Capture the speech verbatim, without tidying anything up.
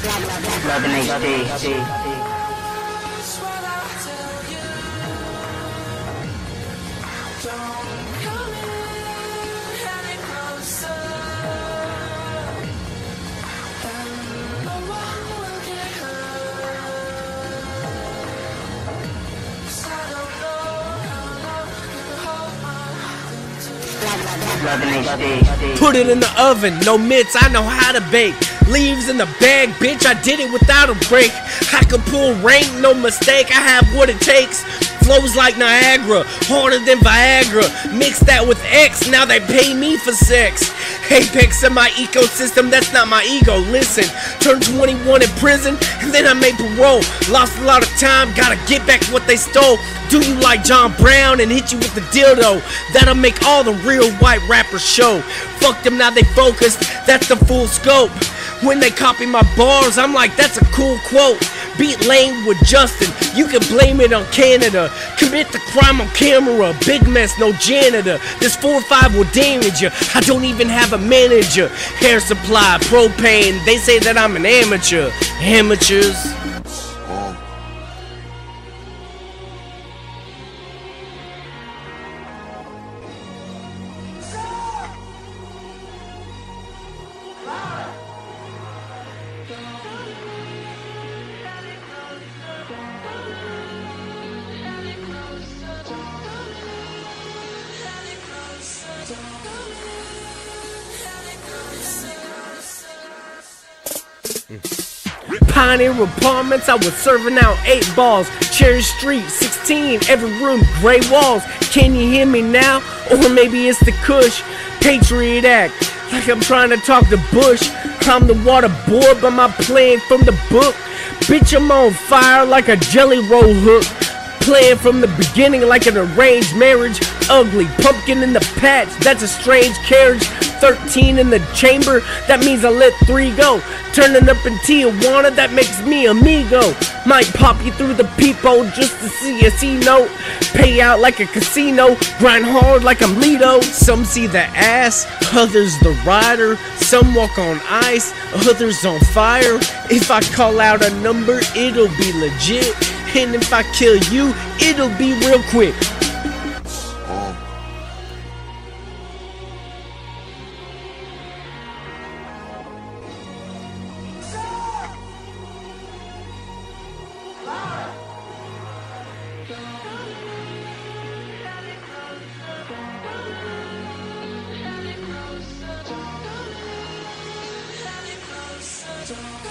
H D. Put it in the oven, no mitts, I know how to bake. Leaves in the bag, bitch, I did it without a break. I can pull rank, no mistake, I have what it takes. Flows like Niagara, harder than Viagra. Mix that with X, now they pay me for sex. Apex in my ecosystem, that's not my ego. Listen, turned twenty-one in prison, and then I made parole. Lost a lot of time, gotta get back what they stole. Do you like John Brown and hit you with the dildo? That'll make all the real white rappers show. Fuck them, now they focused, that's the full scope. When they copy my bars, I'm like, that's a cool quote. Beat Lane with Justin, you can blame it on Canada. Commit the crime on camera, big mess, no janitor. This four or five will damage you, I don't even have a manager. Hair supply, propane, they say that I'm an amateur. Amateurs. Pioneer apartments, I was serving out eight balls. Cherry Street, sixteen, every room, gray walls. Can you hear me now? Or maybe it's the Kush. Patriot Act, like I'm trying to talk to Bush. I'm the water boy, but my plan from the book. Bitch, I'm on fire like a jelly roll hook. Playing from the beginning like an arranged marriage. Ugly pumpkin in the patch, that's a strange carriage. Thirteen in the chamber, that means I let three go. Turning up in Tijuana, that makes me amigo. Might pop you through the peephole just to see a C note. Pay out like a casino, grind hard like I'm Lido. Some see the ass, others the rider. Some walk on ice, others on fire. If I call out a number, it'll be legit. And if I kill you, it'll be real quick. Don't